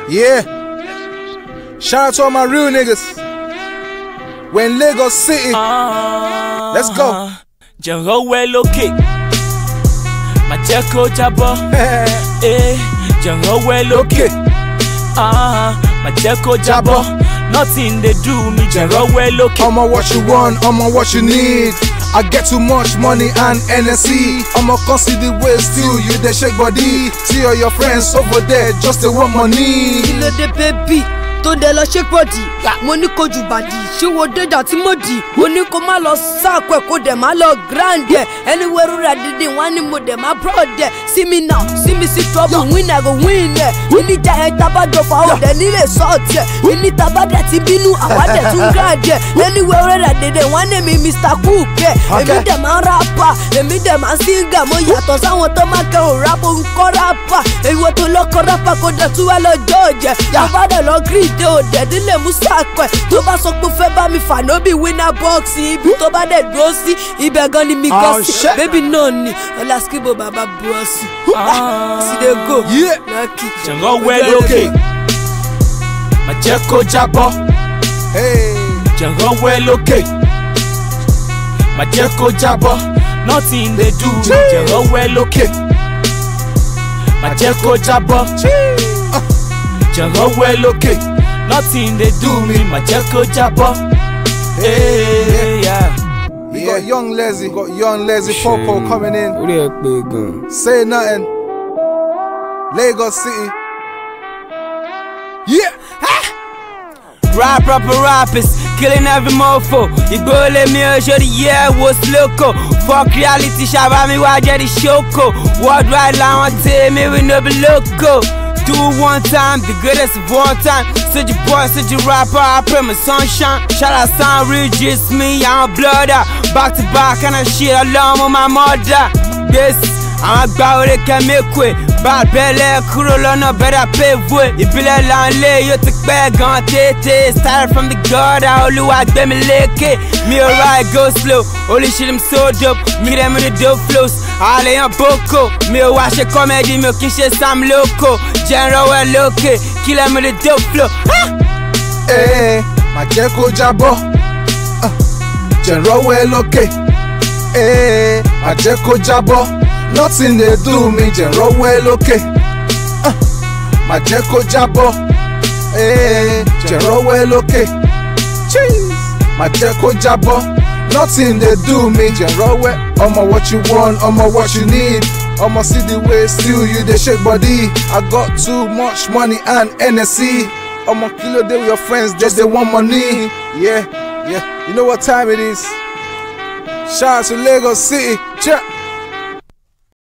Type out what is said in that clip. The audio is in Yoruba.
Yeah. Shout out to all my real niggas. We're in Lagos City. Let's go. Jango well okay. Majeko jabo. Jango well okay. Majeko jabo. Nothing they do me. Jango well okay. I'ma what you want, I'ma what you need. I get too much money and NSC. I'ma consider the way still you they shake body. See all your friends over there just they want money. Kilo de baby. Tó dé lọ shake body, mo ní kojú bàdí, ṣé wo déjà tí mo dì, mo ní kó má lọ sáàkó ẹ̀ kó dẹ̀ má lọ grand ẹ̀, anywhere rúra dídì wọ́n ní mo dẹ̀ má broad ẹ̀, see me now, see me see trouble, win I go win ẹ̀, ìníjà ẹ̀ tabajọ fà ó dẹ̀ nílé sọ́ọ̀tì ẹ̀, ìní tabadẹ̀ ti bínú àwádẹ̀ tún grand ẹ̀, anywhere rúra dídì wọ́n ní mi Mr. Cook ẹ̀, èmi dẹ̀ má rapper, èmi dẹ̀ má singer, mo yàtọ̀ sáwọn tó má kẹ́hùn rap ń kọ́ rapper, èwo tó lọ́kọ́ rapper kó dẹ̀ tún wá lọ jọ́ọ̀jẹ̀, àbádẹ̀ lọ grid de o dẹ̀dí lè mú sàpẹ̀ tó bá sọ pé fẹ́ bá mi fà no be winner box ibi tó bá dẹ̀ dúró sí ibẹ̀ gan ni mi kọ́ sí bébí náà ni ọlá skibo bàbá búrọ́sì sí dey go lọ́kì. Jango well okay. Majeko jabo. Jango well okay. Majeko jabo. Nothing they do. Jango well okay. Majeko jabo. Jango well okay. Nothing they do me, Majeko jabo. Yeah. We got Young Leslie, Popo coming in. Say nothing. Lagos City. Yeah. Rap proper rappers, killing every mofo. You go let me show the year was loco. Fuck reality, shabba me why the shoko. Worldwide line tell me we no be loco. Do one time, the greatest of all time. Such a boy, such a rapper, I pray my sunshine. Shout out Sound Ridge, it's me, I'm a blood out. Back to back, and I shit along with my mother. This, I'm about to can make quick. Bad belly, Kurolo, no better pay wood. If you let on lay, you took bag on tete. Started from the guard, I only walk them and lick it. Me a ride, go slow. Holy shit, I'm so dope. Me them with the dope flows. All in a boko. Me a watch a comedy, me a kiss some loco. General well okay. Kill them with the dope flow. Hey, Majeko jabo. General well okay. Hey, Majeko jabo. Nothing they do me, General well okay. Majeko jabo. Hey, General well okay. Cheese. Majeko jabo. Nothing they do me, General well. I'ma what you want, I'ma what you need. I'ma see the way still you they shake body. I got too much money and NSC. I'ma kill a day with your friends, just they want money. Yeah. You know what time it is. Shout out to Lagos City. Check.